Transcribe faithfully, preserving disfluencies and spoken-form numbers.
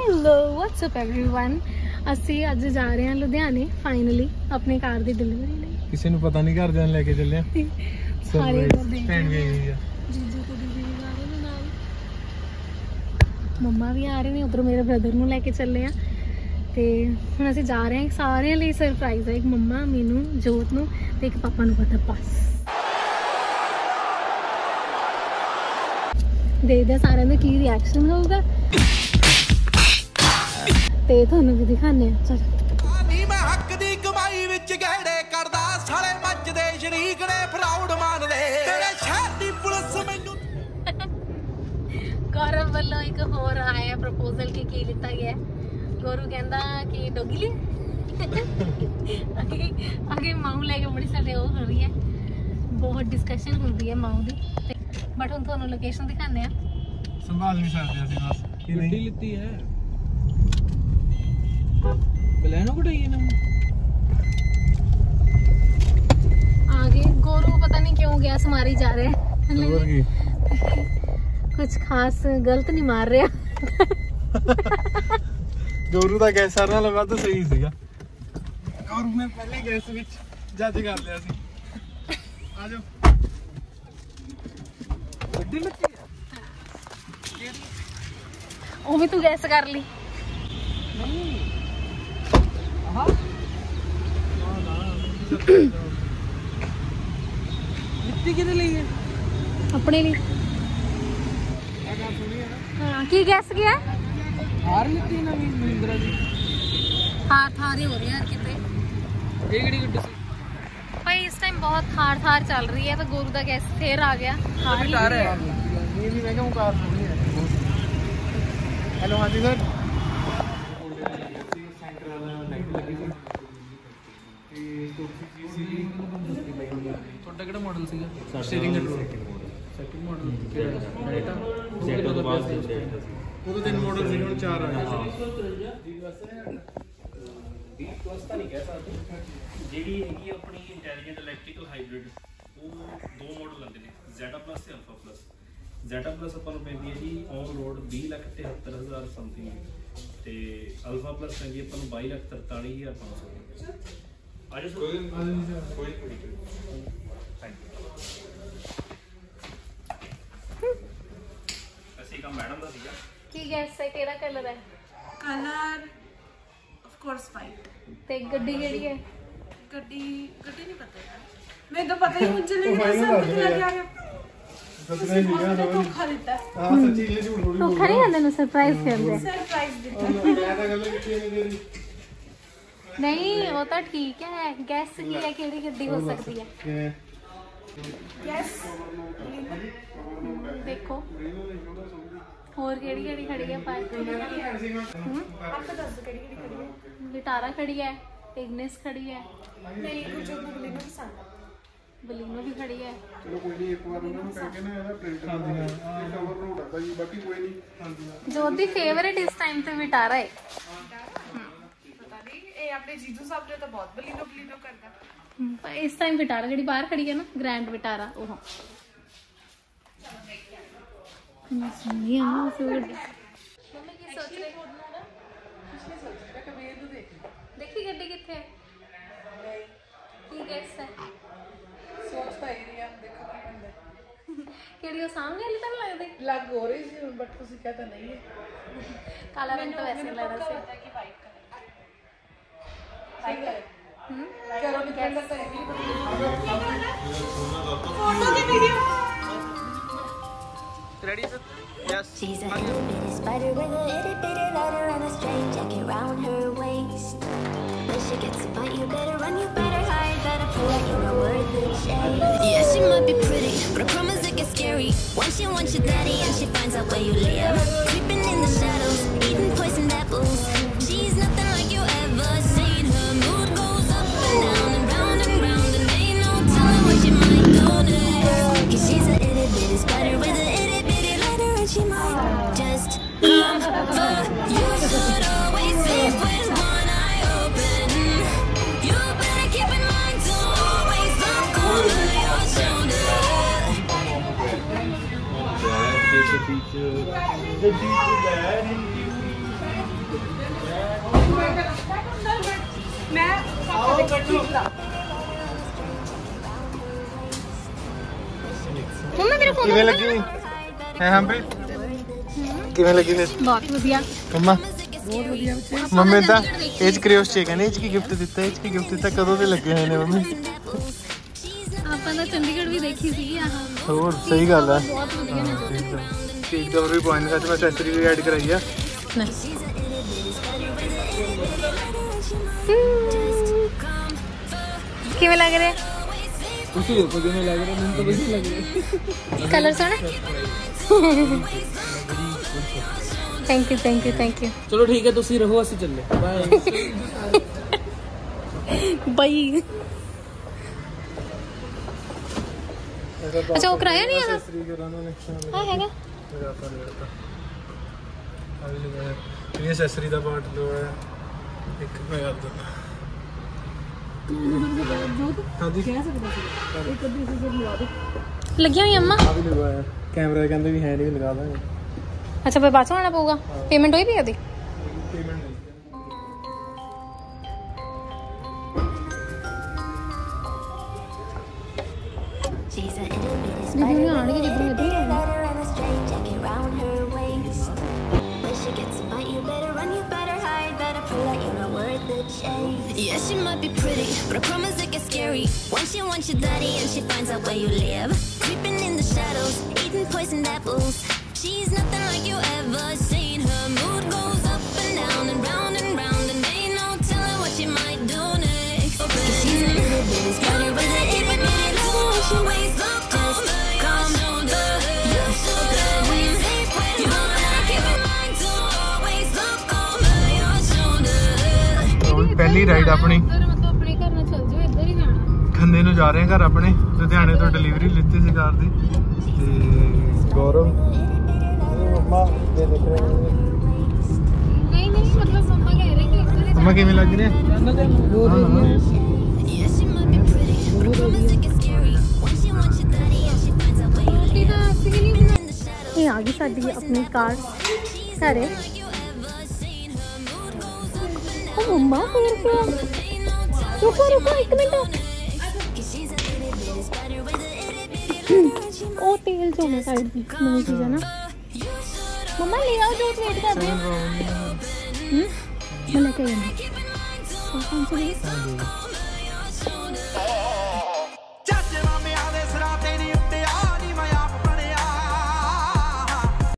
Hello what's up everyone, ਅਸੀਂ ਅੱਜ ਜਾ ਰਹੇ ਹਾਂ ਲੁਧਿਆਣੇ ਫਾਈਨਲੀ ਆਪਣੀ ਕਾਰ ਦੀ ਡਿਲੀਵਰੀ ਲਈ। ਕਿਸੇ ਨੂੰ ਪਤਾ ਨਹੀਂ ਘਰ ਜਾਣ ਲੈ ਕੇ ਚੱਲੇ ਆ ਸਾਰੇ ਭੈਣ ਵੀ ਆਈ ਆ, ਜੀਜੂ ਕੁੜੀ ਵੀ ਜਾ ਰਹੇ ਨੇ ਨਾਲ, ਮੰਮਾ ਵੀ ਆ ਰਹੇ ਨੇ, ਉਧਰ ਮੇਰੇ ਬ੍ਰਦਰ ਨੂੰ ਲੈ ਕੇ ਚੱਲੇ ਆ ਤੇ ਹੁਣ ਅਸੀਂ ਜਾ ਰਹੇ ਹਾਂ। ਸਾਰਿਆਂ ਲਈ ਸਰਪ੍ਰਾਈਜ਼ ਹੈ, ਇੱਕ ਮੰਮਾ, ਮੈਨੂੰ, ਜੋਤ ਨੂੰ ਤੇ ਇੱਕ ਪਾਪਾ ਨੂੰ ਪਤਾ। ਬਸ ਦੇਖਦੇ ਸਾਰਿਆਂ ਦਾ ਕੀ ਰਿਐਕਸ਼ਨ ਹੋਊਗਾ ਤੇ ਤੁਹਾਨੂੰ ਵੀ ਦਿਖਾਣੇ ਆ। ਚਲ ਨੀ ਮੈਂ ਹੱਕ ਦੀ ਕਮਾਈ ਵਿੱਚ ਗਹਿੜੇ ਕਰਦਾ, ਸਾਲੇ ਮੱਚਦੇ ਸ਼ਰੀਕ ਨੇ ਪ੍ਰਾਊਡ ਮੰਨਦੇ, ਤੇਰੇ ਸ਼ਹਿਰ ਦੀ ਪੁਲਿਸ ਮੈਨੂੰ। ਗੌਰਵ ਵੱਲੋਂ ਇੱਕ ਹੋਰ ਆਇਆ ਪ੍ਰਪੋਜ਼ਲ ਕਿ ਕੀ ਲਿੱਤਾ ਗਿਆ। ਗੌਰਵ ਕਹਿੰਦਾ ਕਿ ਡੋਗੀ ਲਈ ਅੱਗੇ ਅੱਗੇ ਮਾਊ ਲੈ ਕੇ ਬੜੀ ਸਾਡੇ ਉਹ ਹੋ ਰਹੀ ਹੈ, ਬਹੁਤ ਡਿਸਕਸ਼ਨ ਹੁੰਦੀ ਹੈ ਮਾਊ ਦੀ। ਬਟ ਹੁਣ ਤੁਹਾਨੂੰ ਲੋਕੇਸ਼ਨ ਦਿਖਾਣੇ ਆ। ਸੰਭਾਲ ਨਹੀਂ ਸਕਦੇ ਅਸੀਂ, ਬਸ ਕੀ ਨਹੀਂ ਲਿੱਤੀ ਹੈ ਬਲੈਨੋ ਕਢਾਈ ਨਾ आगे गोरू पता नहीं क्यों गैस मारी जा रहे हैं, कुछ खास गलत नहीं मार रहा। ਗੌਰੂ ਦਾ ਗੈਸ ਸਾਰਿਆਂ ਨਾਲੋਂ ਵੱਧ ਸਹੀ ਸੀਗਾ। ਗੌਰੂ ਨੇ ਪਹਿਲੇ ਗੈਸ ਵਿੱਚ ਜੱਜ ਕਰ ਲਿਆ ਸੀ। ਆ ਜਾਓ ਵੱਡੀ ਲੱਤੀ ਹੈ, ਉਹ ਵੀ ਤੂੰ ਗੈਸ ਕਰ ਲਈ। ਨਹੀਂ ਆਹ ਲਿੱਤੀ ਕਿਹਦੇ ਲਈ ਹੈ? ਆਪਣੇ ਲਈ। ਆ ਗੱਲ ਸੁਣੀ ਹੈ ਨਾ, ਹਾਂ ਕੀ ਗੈਸ ਗਿਆ? ਹਾਰ ਲਿੱਤੀ ਨਵੀਂ ਮਹਿੰਦਰਾ ਦੀ। ਹਾਰ ਥਾਰੇ ਹੋ ਰਿਹਾ ਕਿਤੇ। ਇਹ ਕਿਹੜੀ ਗੱਡੀ ਸੀ ਭਾਈ? ਇਸ ਟਾਈਮ ਬਹੁਤ ਥਾਰ ਥਾਰ ਚੱਲ ਰਹੀ ਹੈ ਤਾਂ ਗੋਰੂ ਦਾ ਗੈਸ ਫੇਰ ਆ ਗਿਆ। ਕਾਰ ਹੈ ਇਹ ਵੀ, ਮੈਂ ਕਿਹਾ ਕਾਰ ਸੁਣੀ ਹੈ। ਹੈਲੋ ਹਾਂਜੀ ਸਰ, ਤੁਹਾਡਾ ਕਿਹੜਾ ਮਾਡਲ ਸੀਗਾ? ਸਟੀਅਰਿੰਗ ਕੰਟਰੋਲ ਸੈਕਿੰਡ ਮਾਡਲ ਕਿਹੜਾ? ਜ਼ੈਟੋ ਤੋਂ ਬਾਅਦ ਉਹਦੇ ਤਿੰਨ ਮਾਡਲ ਸੀ, ਹੁਣ ਚਾਰ ਆ ਗਏ। ਵੀ ਪਲੱਸ ਤਾਂ ਨਹੀਂ ਕਹਿ ਸਕਦੇ, ਜਿਹੜੀ ਹੈਗੀ ਆਪਣੀ ਇੰਟੈਲੀਜੈਂਟ ਇਲੈਕਟ੍ਰੀਕਲ ਹਾਈਬ੍ਰਿਡ, ਉਹ ਦੋ ਮਾਡਲ ਆਉਂਦੇ ਨੇ, ਜ਼ੈਟਾ ਪਲੱਸ ਤੇ ਅਲਫਾ ਪਲੱਸ। ਜ਼ੈਟਾ ਪਲੱਸ ਆਪਾਂ ਨੂੰ ਪੈਂਦੀ ਹੈ ਜੀ ਔਨ ਰੋਡ ਵੀਹ ਲੱਖ ਤਿਹੱਤਰ ਹਜ਼ਾਰ ਸਮਥਿੰਗ, ਤੇ ਅਲਫਾ ਪਲੱਸ ਪੈਂਦੀ ਆਪਾਂ ਨੂੰ ਬਾਈ ਲੱਖ ਤਰਤਾਲੀ ਹਜ਼ਾਰ ਪੰਜ ਸੌ। ਆ ਜਾਓ ਕੋਈ ਕੋਈ ਥੈਂਕ ਯੂ। ਅਸੀਂ ਕੰਮ ਮੈਡਮ ਦਾ ਸੀਗਾ। ਕੀ ਗੈਸ ਹੈ? ਕਿਹੜਾ ਕਲਰ ਹੈ? Colour of course white. ਤੇ ਗੱਡੀ ਕਿਹੜੀ ਹੈ? गड्डी गड्डी नहीं पता यार, मैं तो पता ही मुझे लेकिन सब कुछ लग गया। ਸੱਚੀ ਨਹੀਂ ਗਿਆ ਨਾ, धोखा देता है, ਹਾਂ ਸੱਚੀ ਇਹ ਝੂਠ ਥੋੜੀ ਉਹ ਖੜੇ ਹੁੰਦੇ ਨੇ ਸਰਪ੍ਰਾਈਜ਼ ਕਰਦੇ। सरप्राइज देता है। ਮੈਂ ਤਾਂ ਗੱਲ ਕੀਤੀ ਨਹੀਂ ਤੇਰੀ। ਨਹੀਂ ਉਹ ਤਾਂ ਠੀਕ ਹੈ, ਗੈਸ ਕੀ ਹੈ ਕਿਹੜੀ ਗੱਡੀ ਹੋ ਸਕਦੀ ਹੈ? ਕਿਵੇਂ यस ਦੇਖੋ ਹੋਰ ਕਿਹੜੀ ਕਿਹੜੀ ਖੜੀ ਹੈ? ਪਾਰਕ आपको दस दो कड़ी कड़ी खड़ी है। ਵਿਟਾਰਾ ਖੜੀ ਹੈ, ਇਗਨਿਸ ਖੜੀ ਹੈ, नहीं मुझे बगली में पसंद है। ਬਲੀਨੋ ਵੀ ਖੜੀ ਹੈ। ਚਲੋ ਕੋਈ ਨਹੀਂ, ਇੱਕ ਵਾਰ ਉਹਨਾਂ ਨੂੰ ਕਹਿ ਕੇ ਨਾ ਇਹਦਾ ਪ੍ਰਿੰਟ ਹਾਂਜੀ ਹਾਂ ਕਵਰ ਨੂੰ ਉਡਾਦਾ ਜੀ, ਬਾਕੀ ਕੋਈ ਨਹੀਂ। ਹਾਂਜੀ ਹਾਂ ਜੋ ਦੀ ਫੇਵਰਿਟ ਇਸ ਟਾਈਮ ਤੇ ਵਿਟਾਰਾ ਹੈ। पता नहीं ये अपने जीजू साहब ने तो बहुत बलिनो बलिनो करता। ਪਰ ਇਸ ਟਾਈਮ ਵਿਟਾਰਾ ਜਿਹੜੀ ਬਾਹਰ ਖੜੀ ਹੈ ਨਾ, ਗ੍ਰੈਂਡ ਵਿਟਾਰਾ, ਉਹ ਮੰਮੀ ਆ ਮੰਮੀ ਕੀ ਸੋਚ ਰਹੇ? ਦੇਖੀ ਗੱਡੀ ਕਿੱਥੇ ਹੈ? ਕੀ ਗੈਸ ਹੈ? सोच तो ही रही है, देखो क्या करना ਕਿਹੜੀ? ਉਹ ਸਾਹਮਣੇ ਵਾਲੀ ਤਾਂ ਨੀ ਲੱਗਦੀ? लग हो रही थी बट तुसी कहता नहीं है। ਕਾਲਾ ਰੰਗ ਤਾਂ ਵੈਸੇ ਲੱਗਦਾ ਸੀ। पता है कि white colour white colour hmm करो डिफेंडर तो है फोटो की video. ready sir? yes She's a little bitty spider with a itty bitty lighter and a straight jacket round her waist. When she gets a bite, you better run, you better hide, better pull like you're not worth the chase. Yeah, she might be pretty, but I promise it gets scary once she wants your daddy and she finds out where you live. Creeping in the shadows, eating poisoned apples. She's nothing like you ever seen. Her mood goes up and down and round and round, and ain't no telling what she might do next. 'Cause she's a itty bitty spider with a itty bitty lighter, and she might just come for you. Should always sleep with one eye open. You better keep in mind to always look over your shoulder. the teacher the teacher मैं मम्मा तेरा phone किवें लगी है हम पे किवें लगी फिर बहुत ਵਧੀਆ मम्मा मम्मी ਦਾ ਇਹ ਚ ਕ੍ਰਿਓਸ ਚੇਕ ਹੈ ਨੇ ਇਹ ਚ ਕੀ ਗਿਫਟ ਦਿੱਤਾ ਇਹ ਚ ਕੀ ਗਿਫਟ ਦਿੱਤਾ ਕਦੋਂ ਦੇ ਲੱਗੇ ਹੋਏ ਨੇ ਮੰਮੀ ਆਪਾਂ ਤਾਂ ਚੰਡੀਗੜ੍ਹ ਵੀ ਦੇਖੀ ਸੀ ਆਹ ਹੋਰ ਸਹੀ ਗੱਲ ਹੈ ਬਹੁਤ ਵਧੀਆ ਨੇ ਸੀਟ ਕਵਰ ਵੀ ਪੁਆਇੰਟ ਸੱਚ ਮੈਂ ਐਕਸੈਸਰੀ ਵੀ ਐਡ ਕਰਾਈ ਆ ਕਿਵੇਂ ਲੱਗ ਰਿਹਾ ਤੁਸੀਂ ਦੇਖੋ ਕਿਵੇਂ ਲੱਗ ਰਿਹਾ ਮੈਨੂੰ ਤਾਂ ਵਧੀਆ ਲੱਗ ਰਿਹਾ ਕਲਰ ਸੋਹਣਾ thank you thank you thank you ਚਲੋ ਠੀਕ ਹੈ ਤੁਸੀਂ ਰਹੋ ਅਸੀਂ ਚੱਲੇ ਬਾਏ ਬਾਈ ਅੱਛਾ ਉਹ ਕਰਾਇਆ ਨਹੀਂ ਹੈਗਾ ਹਾਂ ਹੈਗਾ ਇਹ ਐਕਸੈਸਰੀ ਦਾ ਪਾਰਟ ਲਵਾਇਆ ਇੱਕ ਮੈਂ ਕਰ ਦਿੰਦਾ ਹਾਂਜੀ ਕਹਿ ਸਕਦਾ ਸੀ ਇੱਕ ਅੱਧੀ ਸੀ ਲਵਾ ਦੇ ਲੱਗਿਆ ਹੋਈ ਅੰਮਾ ਆ ਵੀ ਲਗਵਾਇਆ ਕੈਮਰਾ ਕਹਿੰਦੇ ਵੀ ਹੈ ਨਹੀਂ ਲਗਾ ਦਾਂਗੇ ਅੱਛਾ ਫਿਰ ਬਾਅਦ ਚ ਆਉਣਾ ਪਊਗਾ ਪੇਮੈਂਟ ਹੋਈ ਵੀ ਉਹਦੀ ਪੇਮੈਂਟ ਨਹੀਂ She's an itty bitty ਦੀਦੀ spider ਉਹਨੇ ਆਣਗੇ ਜਿੱਦਾਂ ਇੱਧਰ ਹੀ ਆਉਣਾ letter and a straight jacket round her waist. When she gets a bite, you better run, you better hide, better pull out, you're not worth the chase. Yeah, she might be pretty, but I promise it gets scary. Once she wants your daddy and she finds out where you live. Creeping in the shadows, eating poisoned apples. She's nothing like you ever seen. Her mood goes up and down and round and round, and ain't no telling what she might do next. Cause she's an itty bitty spider with a itty bitty little she waist. Just come shoulder. You're so good when you sleep with mine. Keep in mind to always look over your shoulder. ਪਹਿਲੀ ride ਆਪਣੀ ਮਤਲਬ ਆਪਣੇ ਘਰ ਨਾਲ ਚੱਲ ਜਿਓ ਇੱਧਰ ਹੀ ਜਾਣਾ ਖੰਨੇ ਨੂੰ ਜਾ ਰਹੇ ਹਾਂ ਘਰ ਆਪਣੇ ਲੁਧਿਆਣੇ ਤੋਂ ਡਿਲੀਵਰੀ ਲਿੱਤੀ ਸੀ ਕਾਰ ਦੀ ਤੇ ਗੌਰਵ ਮੰਮਾ ਦੇ ਦੇਖ ਰਹੇ ਨਹੀਂ ਨਹੀਂ ਮਤਲਬ ਮੰਮਾ ਕਹਿ ਰਹੇ ਕਿ ਇੱਧਰ ਹੀ ਮੰਮਾ ਕਿਵੇਂ ਲੱਗ ਰਿਹਾ Yeah, she might be pretty, but I promise it gets scary. Once she wants your daddy and she finds out where you ਰੋਟੀ live. ਤਾਂ ਅਸੀਂ ਵੀ ਨਹੀਂ In the shadows, ਇਹ ਆ ਗਈ ਸਾਡੀ ਆਪਣੀ ਕਾਰ ਘਰੇ like you ever seen. Her mood goes up and down. ਉਹ ਮੰਮਾ ਫੇਰ ਕਿਉਂ Ain't no telling ਰੁਕੋ ਰੁਕੋ ਇੱਕ minute Cause she's an itty bitty spider with a itty bitty letter and she ਉਹ ਤੇਲ ਜੋ ਮੈਂ ਸਾਈਡ ਦੀ ਨਵੀਂ ਚੀਜ਼ ਹੈ ਨਾ ਮੰਮਾ ਲੈ ਆਓ ਜੋ ਵੇਟ ਕਰਦੇ ਹੂੰ ਮੈਂ ਲੈ ਕੇ ਆਉਂਦੀ ਹਾਂ ਪੰਜ ਸੌ